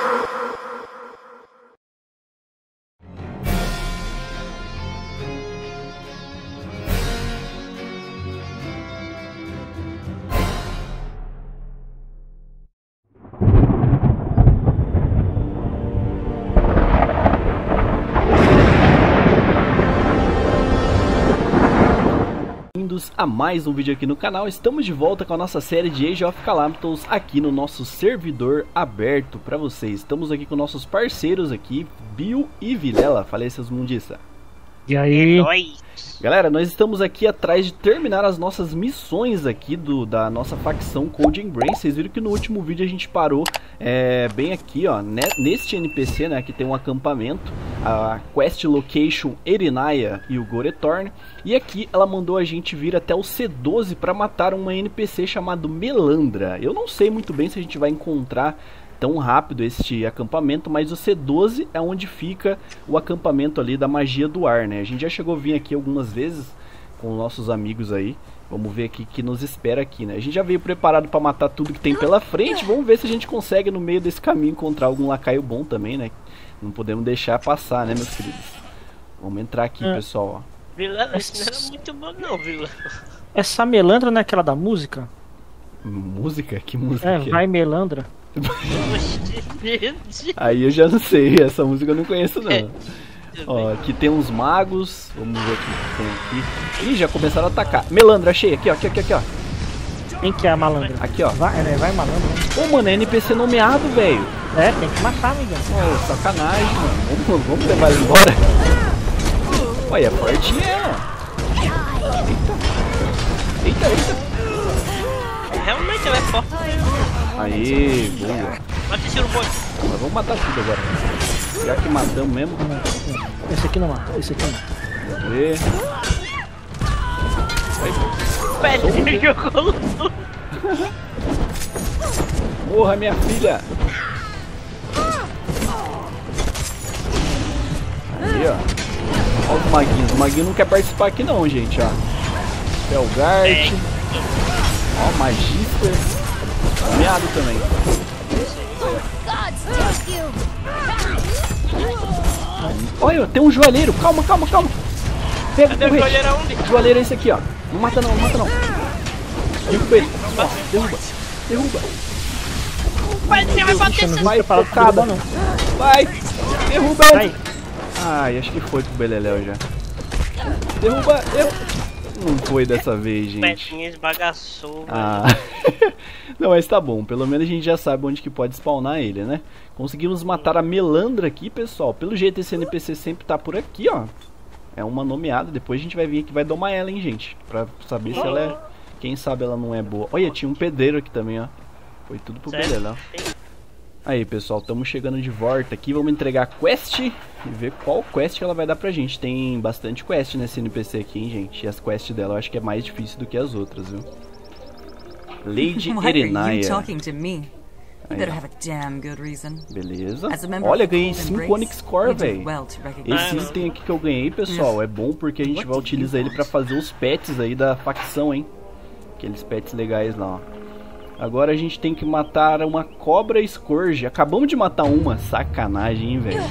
Bem-vindos a mais um vídeo aqui no canal. Estamos de volta com a nossa série de Age of Calamity aqui no nosso servidor aberto para vocês. Estamos aqui com nossos parceiros aqui, Bill e Vilela. Falei, seus mundiça. E aí? Galera, nós estamos aqui atrás de terminar as nossas missões aqui da nossa facção Cold Embrace. Vocês viram que no último vídeo a gente parou bem aqui, ó, neste NPC, né, que tem um acampamento, a Quest Location Erinaya e o Goretorn. E aqui ela mandou a gente vir até o C12 para matar uma NPC chamado Melandra. Eu não sei muito bem se a gente vai encontrar tão rápido este acampamento, mas o C12 é onde fica o acampamento ali da magia do ar, né? A gente já chegou a vir aqui algumas vezes com nossos amigos aí. Vamos ver aqui o que nos espera aqui, né? A gente já veio preparado para matar tudo que tem pela frente. Vamos ver se a gente consegue no meio desse caminho encontrar algum lacaio bom também, né? Não podemos deixar passar, né, meus queridos? Vamos entrar aqui, pessoal, ó. Vila, isso não era muito bom não, Vila. Essa Melandra não é aquela da música? Música? Que música? É, vai Melandra. Aí eu já não sei, essa música eu não conheço não. Ó, aqui tem uns magos. Vamos ver o que tem aqui. Ih, já começaram a atacar. Melandra, achei, aqui ó, aqui ó. Quem que é a malandra? Aqui ó. Vai malandra. Ô mano, é NPC nomeado, velho. É, tem que matar, amigão. Ô, sacanagem, mano. Vamos levar ele embora. Olha, é fortinha ela. Eita. Realmente ela é forte. Aí, boa. Mata esse robô. Mas vamos matar tudo agora. Já que matamos mesmo. Esse aqui não mata, esse aqui não mata. Vamos ver. Pede, me jogou. Morra, minha filha. Aí, ó. Olha os maguinhos. O maguinho não quer participar aqui não, gente, ó. Felgart. Ó, Magister. Meado também. Olha, tem um joalheiro. Calma. Pega o joalheiro aonde? O joalheiro é esse aqui, ó. Não mata não. Derruba ele. Ó, derruba. Vai bater. Vai, focada. Vai. Derruba ele. Ai, acho que foi pro Beleléu já. Derruba. Não foi dessa vez, gente. Petinha esbagaçou. Ah. Não, mas tá bom. Pelo menos a gente já sabe onde que pode spawnar ele, né? Conseguimos matar a Melandra aqui, pessoal. Pelo jeito esse NPC sempre tá por aqui, ó. É uma nomeada. Depois a gente vai vir aqui e vai domar ela, hein, gente. Pra saber se ela é... Quem sabe ela não é boa. Olha, tinha um pedreiro aqui também, ó. Foi tudo pro Beleléu. Aí, pessoal, estamos chegando de volta aqui. Vamos entregar a quest e ver qual quest ela vai dar pra gente. Tem bastante quest nesse NPC aqui, hein, gente. E as quests dela eu acho que é mais difícil do que as outras, viu? Lady Erinaya. Beleza. Olha, ganhei 5 Onyx Core, velho. Esse item aqui que eu ganhei, pessoal, é bom porque a gente vai utilizar ele pra fazer os pets aí da facção, hein. Aqueles pets legais lá, ó. Agora a gente tem que matar uma cobra Scourge. Acabamos de matar uma. Sacanagem, hein, velho.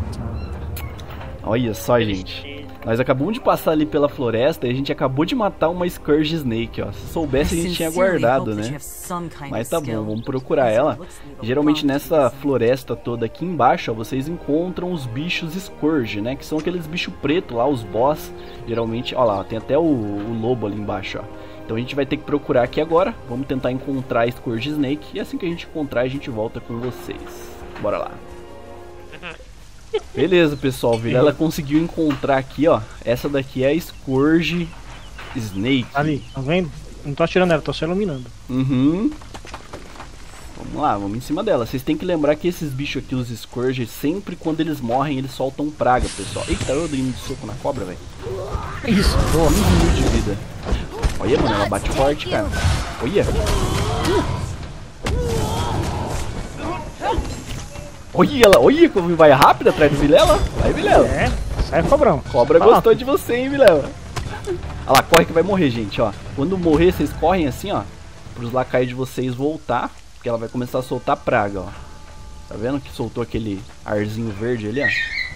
Olha só, gente. Nós acabamos de passar ali pela floresta e a gente acabou de matar uma Scourge Snake, ó. Se soubesse a gente tinha guardado, né? Mas tá bom, vamos procurar ela. Geralmente nessa floresta toda aqui embaixo, ó, vocês encontram os bichos Scourge, né? Que são aqueles bichos pretos lá, os boss. Geralmente, ó lá, tem até o lobo ali embaixo, ó. Então a gente vai ter que procurar aqui agora. Vamos tentar encontrar a Scourge Snake. E assim que a gente encontrar, a gente volta com vocês. Bora lá. Beleza, pessoal. Ela conseguiu encontrar aqui, ó. Essa daqui é a Scourge Snake. Ali, tá vendo? Não tô atirando ela, tô só iluminando. Uhum. Vamos lá, vamos em cima dela. Vocês têm que lembrar que esses bichos aqui, os Scourge, sempre quando eles morrem, eles soltam praga, pessoal. Eita, eu dei um soco na cobra, velho. Isso, boa. 15 minutos de vida. Olha, mano, ela bate forte, cara. Olha. Olha ela, olha como vai rápido atrás do Vilela. Vai, Vilela. É, sai cobrão. Cobra gostou de você, hein, Vilela. Olha lá, corre que vai morrer, gente, ó. Quando morrer, vocês correm assim, ó. Pros lacaios de vocês voltar. Porque ela vai começar a soltar praga, ó. Tá vendo que soltou aquele arzinho verde ali, ó?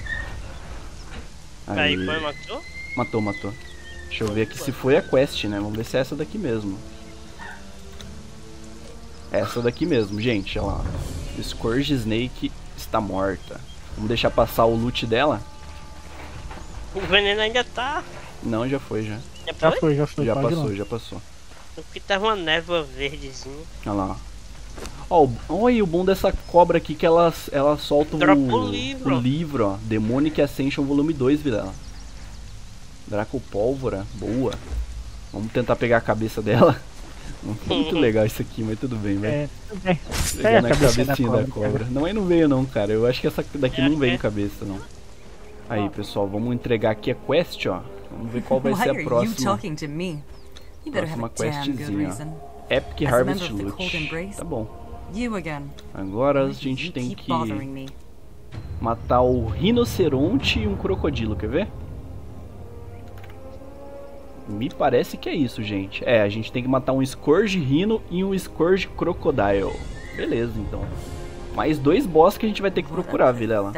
Aí, foi, matou? Matou, matou. Deixa eu ver aqui se foi a quest, né? Vamos ver se é essa daqui mesmo. Essa daqui mesmo, gente, olha lá. Scourge Snake está morta. Vamos deixar passar o loot dela? O veneno ainda tá. Não, já foi, já. Já foi, já foi. Já pode ir passou, lá. já passou. Porque tava uma névoa verdezinha. Olha lá. Ó, olha o bom dessa cobra aqui que ela solta Dropa o livro. o livro, ó. Demonic Ascension volume 2, Vilela. Draco Pólvora, boa. Vamos tentar pegar a cabeça dela. Não foi muito legal isso aqui, mas tudo bem, velho. Tudo bem. Pegar na cabecinha cabecinha da cobra. Não, aí não veio não, cara. Eu acho que essa daqui não veio cabeça, não. Aí, pessoal, vamos entregar aqui a quest, ó. Vamos ver qual vai ser a próxima. Próxima questzinha, ó. Epic Harvest Loot. Tá bom. Agora a gente tem que matar o rinoceronte e um crocodilo, quer ver? Me parece que é isso, gente. É, a gente tem que matar um Scourge Rhino e um Scourge Crocodile. Beleza, então. Mais 2 boss que a gente vai ter que procurar, Vilela.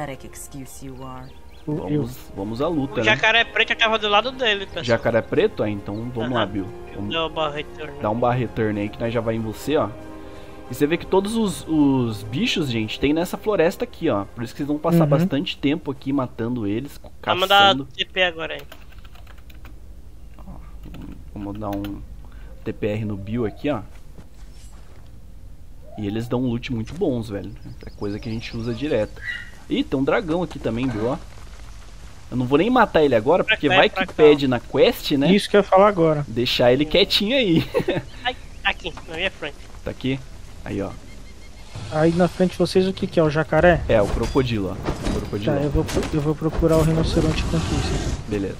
Vamos à luta, O jacaré preto tava do lado dele, pessoal. Jacaré preto? então vamos lá, Bill. Vamos dar um barra return aí que nós já vai em você, ó. E você vê que todos os bichos, gente, tem nessa floresta aqui, ó. Por isso que vocês vão passar bastante tempo aqui matando eles, Vamos mandar caçando. TP agora aí. Vamos dar um TPR no Bill aqui, ó. E eles dão um loot muito bons, velho. É coisa que a gente usa direto. Ih, tem um dragão aqui também, Bill, ó. Eu não vou nem matar ele agora, porque vai que pede na quest, né? Isso que eu ia falar agora. Deixar ele quietinho aí. Ai, aqui, na minha frente. Tá aqui? Aí, ó. Aí na frente de vocês o que que é? O jacaré? É, o crocodilo, ó. O crocodilo. Tá, eu vou procurar o rinoceronte conquista. Beleza.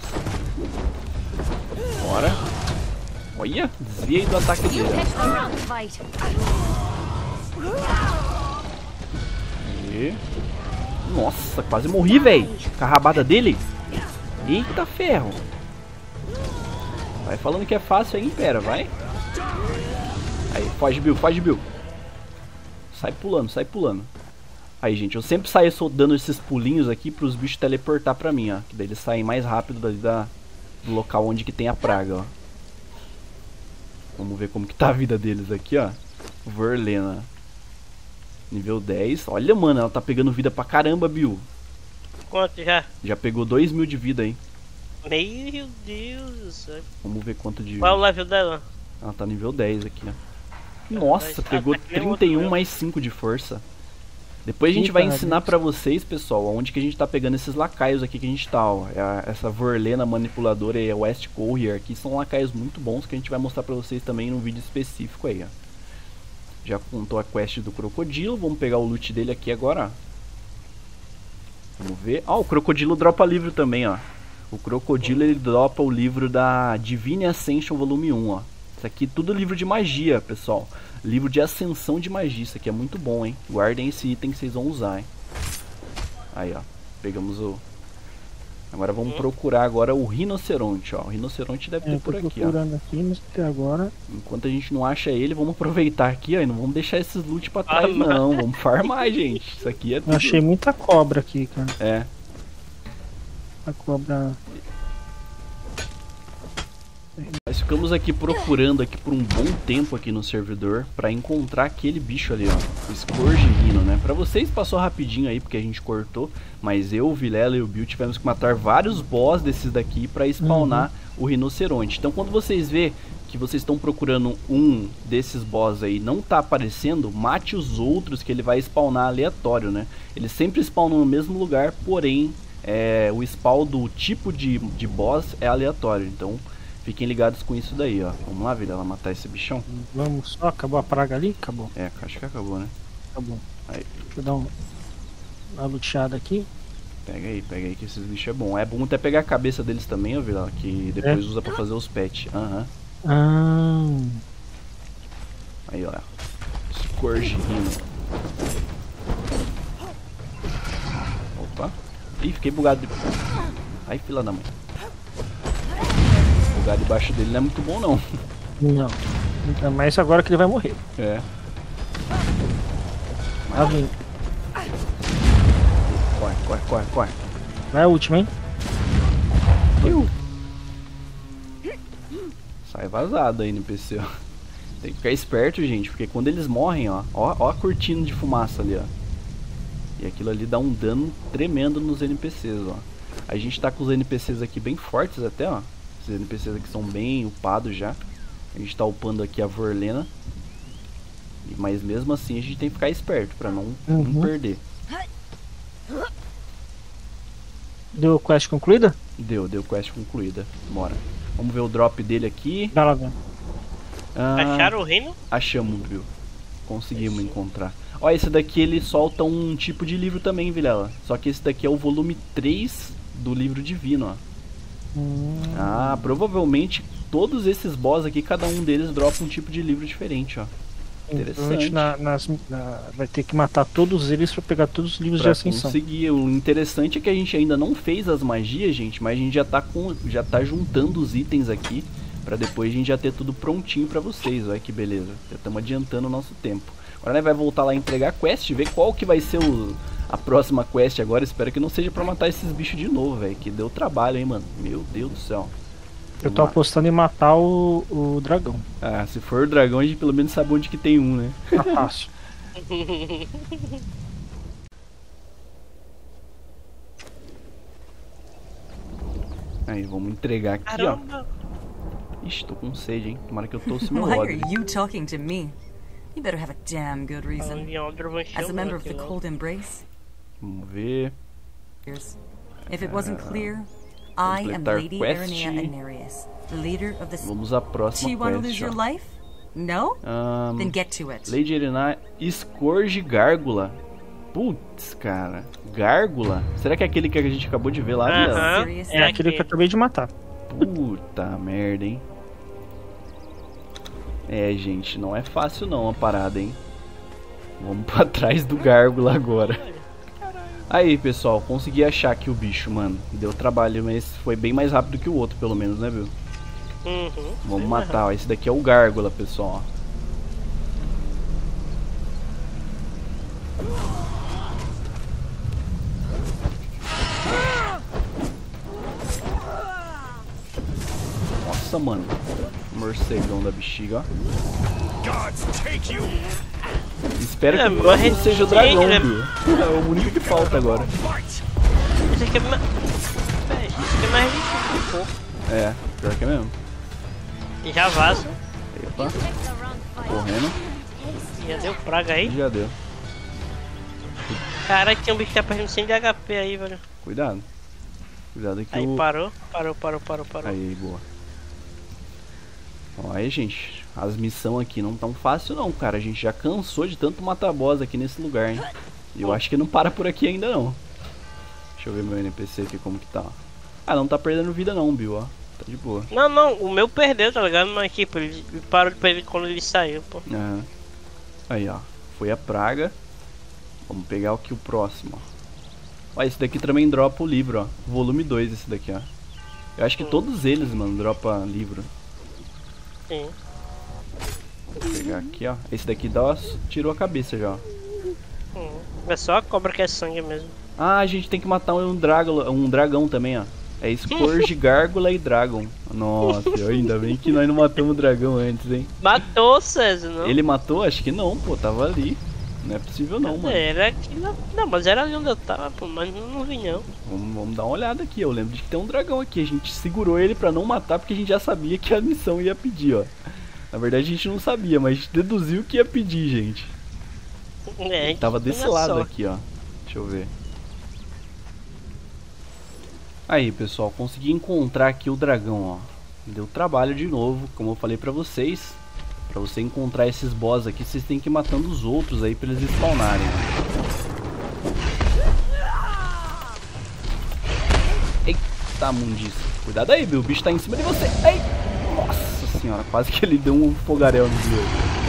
Bora. Olha, desviei do ataque dele, ó. E... Nossa, quase morri, velho. Com a rabada dele. Eita ferro. Vai falando que é fácil aí, pera, vai. Aí, foge, Bill, foge, Bill. Sai pulando, sai pulando. Aí, gente, eu sempre saio dando esses pulinhos aqui pros bichos teleportar pra mim, ó. Que daí eles saem mais rápido dali do local onde que tem a praga, ó. Vamos ver como que tá a vida deles aqui, ó. Verlena. Nível 10. Olha, mano, ela tá pegando vida pra caramba, Bill. Quanto já? Já pegou 2.000 de vida aí. Meu Deus do céu. Vamos ver quanto de... Qual é o level dela? Ela tá nível 10 aqui, ó. Nossa, pegou 31 mais 5 de força. Depois a gente vai ensinar pra vocês, pessoal, onde que a gente tá pegando esses lacaios aqui que a gente tá, ó. Essa Verlena manipuladora e a West Courier aqui são lacaios muito bons que a gente vai mostrar pra vocês também num vídeo específico aí, ó. Já contou a quest do crocodilo, vamos pegar o loot dele aqui agora, ó. Vamos ver. Ó, o crocodilo dropa livro também, ó. O crocodilo ele dropa o livro da Divine Ascension volume 1, ó. Isso aqui tudo livro de magia, pessoal. Livro de ascensão de magia. Isso aqui é muito bom, hein? Guardem esse item que vocês vão usar, hein? Aí, ó. Pegamos o... Agora vamos procurar agora o rinoceronte, ó. O rinoceronte deve ter por aqui, ó. Procurando aqui, mas até agora... Enquanto a gente não acha ele, vamos aproveitar aqui, ó. E não vamos deixar esses loot pra trás, não. Vamos farmar, gente. Isso aqui é tudo... Eu achei muita cobra aqui, cara. É. A cobra... Nós ficamos aqui procurando aqui por um bom tempo aqui no servidor pra encontrar aquele bicho ali, ó, o Scourge Rhino, né? Pra vocês passou rapidinho aí porque a gente cortou, mas eu, o Vilela e o Bill tivemos que matar vários boss desses daqui pra spawnar o rinoceronte. Então quando vocês vê que vocês estão procurando um desses boss aí não tá aparecendo, mate os outros que ele vai spawnar aleatório, né? Eles sempre spawnam no mesmo lugar, porém o spawn do tipo de boss é aleatório, então... Fiquem ligados com isso daí, ó. Vamos lá, Vilela, matar esse bichão. Vamos só, acabou a praga ali? Acabou. É, acho que acabou, né? Acabou. Aí. Deixa eu dar uma luteada aqui. Pega aí que esses bichos é bom. É bom até pegar a cabeça deles também, ó, Vilela, que depois usa pra fazer os pets. Aham. Aí, ó. Scourge Rhino. Opa. Ih, fiquei bugado. Ai, fila da mãe. O lugar debaixo dele não é muito bom, não. Não. Ainda mais agora que ele vai morrer. É. Tá vindo. Corre, corre, corre, corre. Vai a última, hein? Sai vazado aí, NPC, ó. Tem que ficar esperto, gente, porque quando eles morrem, ó a cortina de fumaça ali, ó. E aquilo ali dá um dano tremendo nos NPCs, ó. A gente tá com os NPCs aqui bem fortes até, ó. Esses NPCs aqui são bem upados já. A gente tá upando aqui a Vorlena. Mas mesmo assim a gente tem que ficar esperto pra não perder. Deu quest concluída? Deu quest concluída. Bora. Vamos ver o drop dele aqui. Dá lá, velho. Acharam o reino? Achamos, viu? Conseguimos encontrar. Ó, esse daqui ele solta um tipo de livro também, Vilela. Só que esse daqui é o volume 3 do livro divino, ó. Ah, provavelmente todos esses boss aqui, cada um deles dropa um tipo de livro diferente, ó. Interessante. Vai ter que matar todos eles pra pegar todos os livros Pra de ascensão. conseguir. O interessante é que a gente ainda não fez as magias, gente, mas a gente já tá juntando os itens aqui pra depois a gente já ter tudo prontinho pra vocês. Olha que beleza. Já estamos adiantando o nosso tempo. Agora, né, vai voltar lá a entregar a quest, ver qual que vai ser a próxima quest agora. Espero que não seja pra matar esses bichos de novo, velho. Que deu trabalho, hein, mano. Meu Deus do céu. Eu tô apostando em matar o dragão. Ah, se for o dragão, a gente pelo menos sabe onde que tem um, né? Tá fácil. Aí, vamos entregar aqui, Caramba. ó. Ixi, tô com sede, hein? Tomara que eu torce meu Why odre. are you talking to me? You better have a damn good reason. As a member of the Cold Embrace, Vamos ver. if it wasn't clear, I am completar Lady quest. Aranea Anarius, the leader of the... Vamos à Do próxima you want to quest, lose your ó. life? No? Then get to it. Lady Arena Scourge Gárgula. Putz, cara. Gárgula? Será que é aquele que a gente acabou de ver lá, Vilela? Seriously? É aquele que eu acabei de matar. Puta merda, hein? É, gente, não é fácil não a parada, hein? Vamos pra trás do Gárgula agora. Aí, pessoal, consegui achar aqui o bicho, mano. Deu trabalho, mas foi bem mais rápido que o outro, pelo menos, né, viu? Vamos matar, ó. Esse daqui é o Gárgula, pessoal. Nossa, mano. Morcegão da bexiga, ó. Espero que o próximo seja o dragão, viu? É o único que falta agora. Esse aqui é mais... Esse aqui é mais difícil um pouco. É, pior que é mesmo. E já vaza. Epa. Correndo. Já deu praga aí. Já deu. Caralho, tem um bicho que tá perdendo 100 de HP aí, velho. Cuidado. Cuidado aqui. Aí o... parou. Aí, boa. Ó, aí, gente. As missões aqui não tão fácil não, cara. A gente já cansou de tanto matar boss aqui nesse lugar, hein. E eu acho que não para por aqui ainda não. Deixa eu ver meu NPC aqui como que tá. Ah, não tá perdendo vida não, Bill, ó. Tá de boa. Não, o meu perdeu, tá ligado? Mas tipo, ele parou de perder quando ele saiu, pô. Aham. Aí, ó. Foi a praga. Vamos pegar aqui o próximo, ó. Ó, esse daqui também dropa o livro, ó. Volume 2 esse daqui, ó. Eu acho que todos eles, mano, dropa livro. Sim. Vou pegar aqui, ó. Esse daqui dá, tirou a cabeça já, ó. É só a cobra que é sangue mesmo. Ah, a gente tem que matar um dragão também, ó. É Scourge, Gárgula e Dragon. Nossa, ainda bem que nós não matamos o dragão antes, hein. Matou, César, não? Ele matou? Acho que não, pô. Tava ali. Não é possível não, mano. Era aqui, não, mas era ali onde eu tava, pô, mas não vi não. Vamos dar uma olhada aqui. Eu lembro de que tem um dragão aqui. A gente segurou ele pra não matar porque a gente já sabia que a missão ia pedir, ó. Na verdade a gente não sabia, mas a gente deduziu que ia pedir, gente. É, Ele tava desse lado aqui, ó. Deixa eu ver. Aí, pessoal, consegui encontrar aqui o dragão, ó. Deu trabalho de novo, como eu falei pra vocês. Pra você encontrar esses boss aqui, vocês têm que ir matando os outros aí pra eles spawnarem. Eita, mundiça. Cuidado aí, Bill. O bicho tá em cima de você. Ei! Nossa senhora, quase que ele deu um fogaréu no Bill.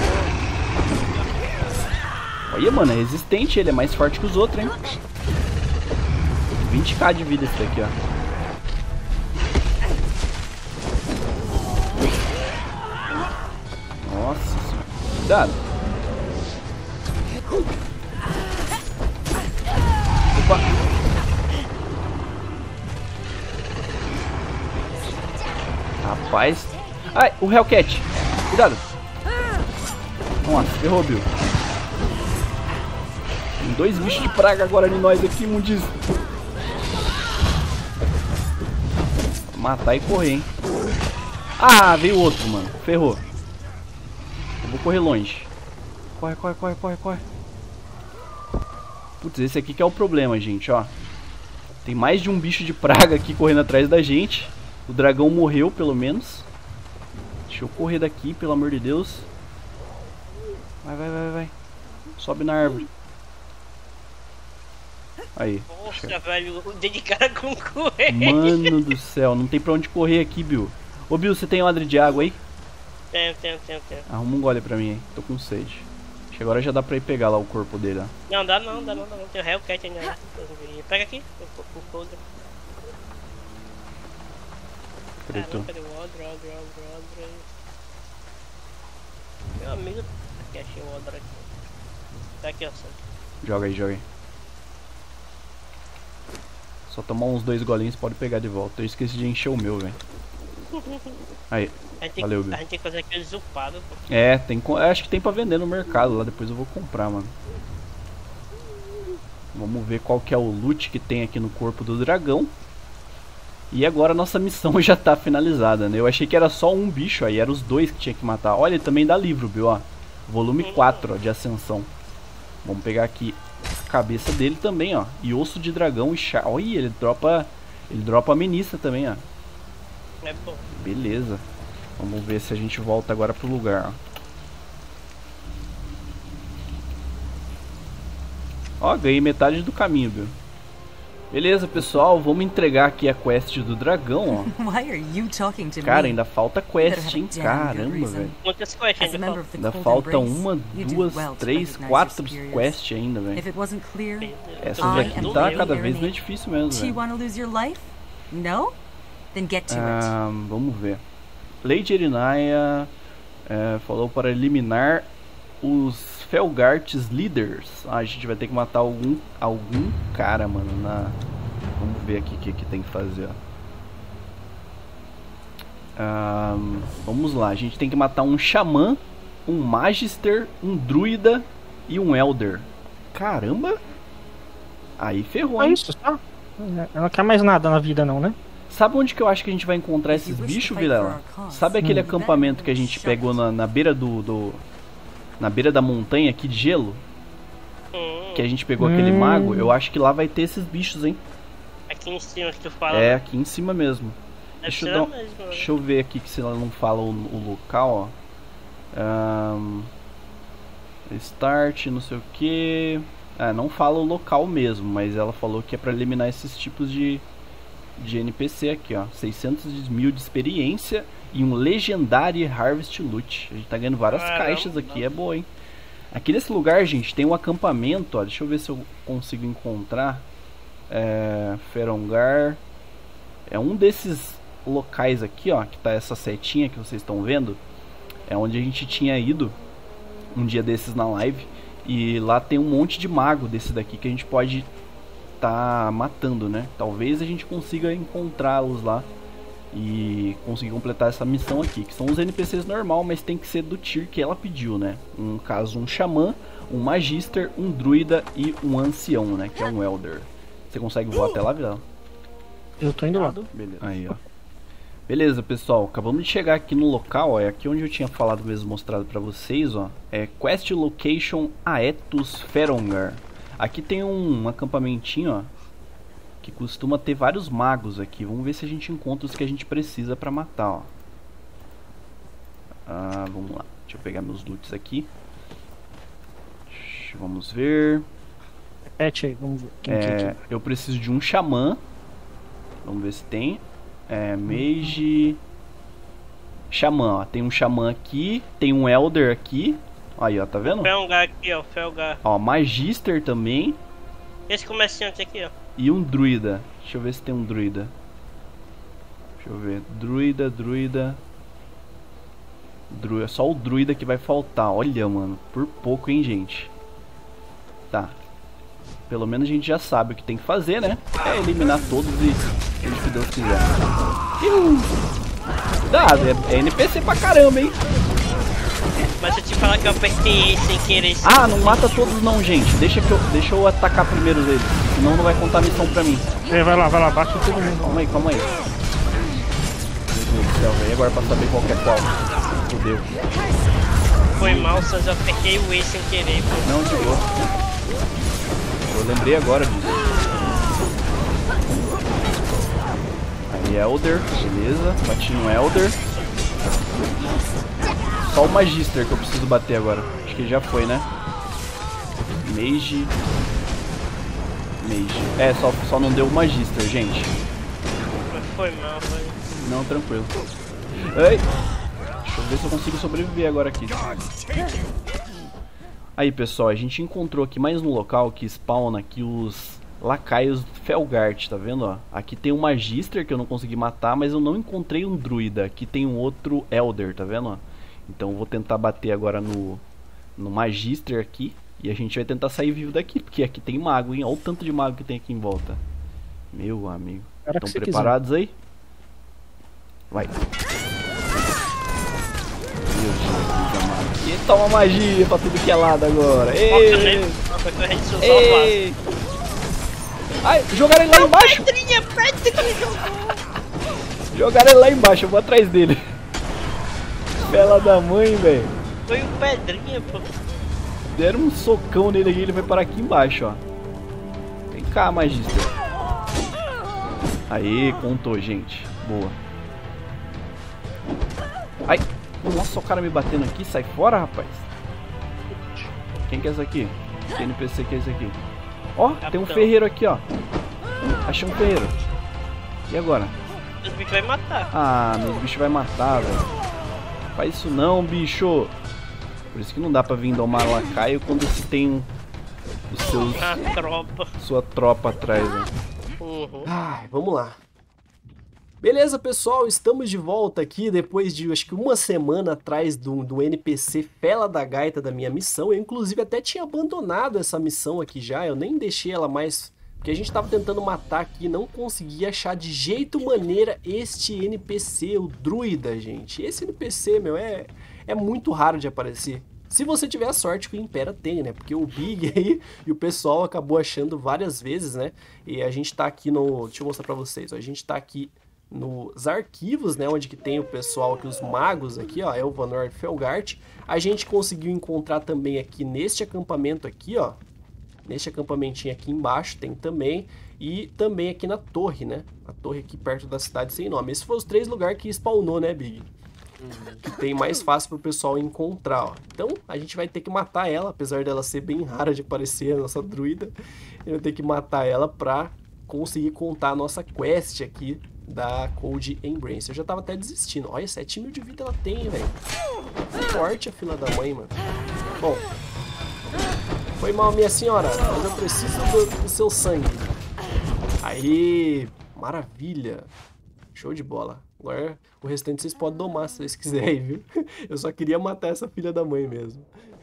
Olha, mano, é resistente. Ele é mais forte que os outros, hein? 20k de vida esse daqui, ó. Nossa senhora. Cuidado. Opa. Rapaz. Ai, o Hellcat. Cuidado. Nossa, ferrou, Bill. Tem 2 bichos de praga agora em nós aqui, mundis. Matar e correr, hein. Ah, veio outro, mano. Ferrou. Eu vou correr longe. Corre, corre, corre, corre, corre. Putz, esse aqui que é o problema, gente, ó. Tem mais de um bicho de praga aqui correndo atrás da gente. O dragão morreu, pelo menos. Deixa eu correr daqui, pelo amor de Deus. Vai, vai, vai, vai. Sobe na árvore. Aí. Nossa, velho, dei de cara com coelho. Mano do céu, não tem pra onde correr aqui, Bill. Ô, Bill, você tem um odre de água aí? Tenho. Arruma um gole pra mim aí, tô com sede. Acho que agora já dá pra ir pegar lá o corpo dele, ó. Não, dá não. Tem o Hellcat ainda lá. Pega aqui, o coldre. Preto. Cadê o odre? Meu amigo. Aqui, achei o odre aqui. Tá aqui, ó. Joga aí, joga aí. Só tomar uns 2 golinhos pode pegar de volta. Eu esqueci de encher o meu, velho. Aí, valeu, Bill. A gente tem que fazer aquele upado, pô. É, acho que tem pra vender no mercado lá, depois eu vou comprar, mano. Vamos ver qual que é o loot que tem aqui no corpo do dragão. E agora a nossa missão já tá finalizada, né? Eu achei que era só um bicho, aí eram os 2 que tinha que matar. Olha, ele também dá livro, Bill, ó. Volume 4, ó, de ascensão. Vamos pegar aqui a cabeça dele também, ó. E osso de dragão e chá. Olha, ele dropa a menista também, ó. É bom. Beleza. Vamos ver se a gente volta agora pro lugar, ó. Ó, ganhei metade do caminho, viu? Beleza, pessoal, vamos entregar aqui a quest do dragão, ó. Cara, ainda falta quest, hein? Caramba, velho. Quantas quests ainda faltam? Ainda falta 1, 2, 3, 4 quests ainda, velho. Essa daqui tá cada vez mais difícil mesmo, velho. Vamos ver. Lady Erinaya falou para eliminar os Felgartes Leaders. Ah, a gente vai ter que matar algum cara, mano. Vamos ver aqui o que tem que fazer, ó. Vamos lá, a gente tem que matar um Xamã, um Magister, um Druida e um Elder. Caramba! Aí ferrou, hein? É isso, tá? Ela não quer mais nada na vida não, né? Sabe onde que eu acho que a gente vai encontrar esses bichos, Vilela? Sabe aquele acampamento que a gente pegou na beira na beira da montanha aqui de gelo? Que a gente pegou aquele mago? Eu acho que lá vai ter esses bichos, hein? Aqui em cima que tu fala. É, aqui em cima mesmo. Deixa eu ver aqui que se ela não fala o local, ó. Start, não sei o que. Não fala o local mesmo, mas ela falou que é pra eliminar esses tipos de NPC aqui, ó. 600 mil de experiência e um Legendary Harvest Loot. A gente tá ganhando várias caixas aqui, é boa, hein? Aqui nesse lugar, gente, tem um acampamento, ó. Deixa eu ver se eu consigo encontrar. Ferongar. É um desses locais aqui, ó, que tá essa setinha que vocês estão vendo. É onde a gente tinha ido um dia desses na live. E lá tem um monte de mago desse daqui que a gente pode tá matando, né? Talvez a gente consiga encontrá-los lá e conseguir completar essa missão aqui, que são os NPCs normal, mas tem que ser do tier que ela pediu, né? No caso, um Xamã, um Magister, um Druida e um Ancião, né? Que é um Elder. Você consegue voar até lá, Vidal? Eu tô indo lá. Beleza. Aí, ó. Beleza, pessoal. Acabamos de chegar aqui no local, ó. É aqui onde eu tinha falado mesmo, mostrado pra vocês, ó. É Quest Location Aetus Ferongar. Aqui tem um acampamentinho, ó, que costuma ter vários magos aqui. Vamos ver se a gente encontra os que a gente precisa pra matar, ó. Vamos lá. Deixa eu pegar meus loots aqui. Vamos ver. Repete aí, vamos ver. Eu preciso de um Xamã. Vamos ver se tem. Mage. Xamã, ó. Tem um Xamã aqui. Tem um Elder aqui. Aí, ó, tá vendo? Felgar aqui, ó, Felgar. Ó, Magister também. Esse comerciante aqui, ó. E um Druida. Deixa eu ver se tem um Druida. Deixa eu ver. Druida. Só o Druida que vai faltar. Olha, mano. Por pouco, hein, gente. Tá. Pelo menos a gente já sabe o que tem que fazer, né? É eliminar todos e seja o que Deus quiser. cuidado, é NPC pra caramba, hein? Mas se eu te falar que eu apertei sem querer... Ah, não mata todos não, gente. Deixa eu atacar primeiro eles. Senão não vai contar a missão pra mim. Vai lá, bate todo mundo. Calma aí. Meu Deus do céu, velho. Agora pra saber qual que é qual. Fudeu. Foi mal, só eu apertei o E sem querer, pô. Não, de boa. Eu lembrei agora disso. Aí, Elder. Beleza. Bati no Elder. Só o Magister que eu preciso bater agora. Acho que já foi, né? Mage. É, só não deu o Magister, gente. Foi mal, velho. Não, tranquilo. Ei! Deixa eu ver se eu consigo sobreviver agora aqui. Aí, pessoal, a gente encontrou aqui mais um local que spawna aqui os lacaios Felgart, tá vendo, ó? Aqui tem um Magister que eu não consegui matar, mas eu não encontrei um Druida. Aqui tem um outro Elder, tá vendo, ó? Então eu vou tentar bater agora no Magister aqui. E a gente vai tentar sair vivo daqui, porque aqui tem mago, hein? Olha o tanto de mago que tem aqui em volta. Meu amigo. Estão preparados aí? Vai. Meu Jesus amado. E toma magia pra tudo que é lado agora. Ei! Ei! Ai, jogaram ele lá embaixo! Pedrinha jogou! Jogaram ele lá embaixo, eu vou atrás dele. Bela da mãe, velho. Foi o Pedrinha, pô. Deram um socão nele aqui, ele vai parar aqui embaixo, ó. Vem cá, Magister. Aí, contou, gente. Boa. Ai. Nossa, o cara me batendo aqui. Sai fora, rapaz. Quem que é esse aqui? Que NPC que é esse aqui? Ó, tem um ferreiro aqui, ó. Achei um ferreiro. E agora? Meus bichos vai matar. Ah, meus bichos vai matar, velho. Faz isso não, bicho. Por isso que não dá pra vir domar lacaio quando se tem os seus... sua tropa atrás, né? Ai, vamos lá. Beleza, pessoal, estamos de volta aqui depois de, acho que uma semana atrás do NPC Fela da Gaita da minha missão. Eu, inclusive, até tinha abandonado essa missão aqui já, eu nem deixei ela mais... Porque a gente tava tentando matar aqui e não conseguia achar de jeito maneira este NPC, o Druida, gente. Esse NPC, meu, é muito raro de aparecer. Se você tiver a sorte que o Impera tem, né? Porque o Big aí e o pessoal acabou achando várias vezes, né? E a gente tá aqui no... Deixa eu mostrar pra vocês, ó. A gente tá aqui nos arquivos, né? Onde que tem o pessoal aqui, os magos aqui, ó. Elvanor Felgart. A gente conseguiu encontrar também aqui neste acampamento aqui, ó. Neste acampamentinho aqui embaixo tem também. E também aqui na torre, né? A torre aqui perto da cidade sem nome. Esses foram os 3 lugares que spawnou, né, Big? Que tem mais fácil pro pessoal encontrar, ó. Então, a gente vai ter que matar ela, apesar dela ser bem rara de aparecer, a nossa druida. Eu vou ter que matar ela pra conseguir contar a nossa quest aqui da Cold Embrace. Eu já tava até desistindo. Olha, 7.000 de vida ela tem, velho. Forte a fila da mãe, mano. Bom, foi mal, minha senhora, mas eu preciso do seu sangue. Aí, maravilha. Show de bola. Agora o restante vocês podem domar se vocês quiserem, viu? Eu só queria matar essa filha da mãe mesmo.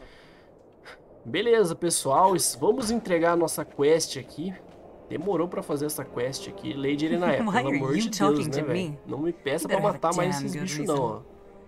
Beleza, pessoal. Vamos entregar a nossa quest aqui. Demorou pra fazer essa quest aqui. Lady Irenae, pelo amor de Deus, né, velho? Não me peça pra matar mais esses bichos não, ó.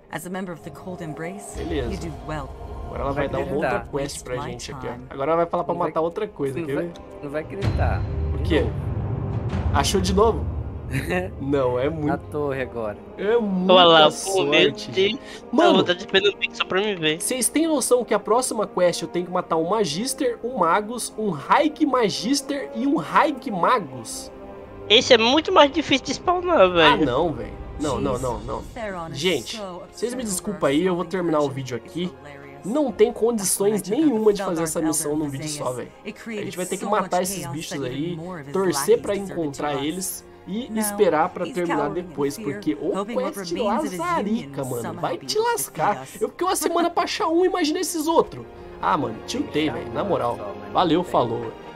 Beleza. Agora ela vai dar uma outra quest pra gente aqui, ó. Agora ela vai falar pra matar outra coisa, quer ver? Não vai acreditar. Por quê? Achou de novo? Não, é muito... Na torre agora. É muita sorte. Mano, tá dependendo do Pix só pra me ver. Vocês têm noção que a próxima quest eu tenho que matar um Magister, um Magus, um Raig Magister e um Raig Magus? Esse é muito mais difícil de spawnar, velho. Ah, não, velho. Não. Gente, vocês me desculpem aí, eu vou terminar o vídeo aqui. Não tem condições nenhuma de fazer essa missão num vídeo só, velho. A gente vai ter que matar esses bichos aí, torcer pra encontrar eles e esperar pra terminar depois, porque o quest lazarica, mano, vai te lascar. Eu fiquei uma semana pra achar um, imagina esses outros. Ah, mano, tiltei, velho, na moral. Valeu, falou.